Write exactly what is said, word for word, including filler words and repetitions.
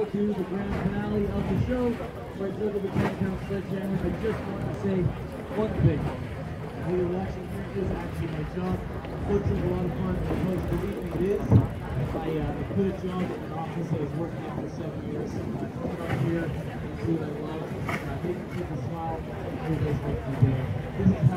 go to the grand finale of the show, where it's over the ten count sledgehammer. I just want to say one thing. Who you're watching here is actually my job. Unfortunately, a lot of fun, because believe me, it is. I uh, quit a job in an office I was working in for seven years. I'm coming up here to do what I love, uh, making people smile, and you guys make me day. This is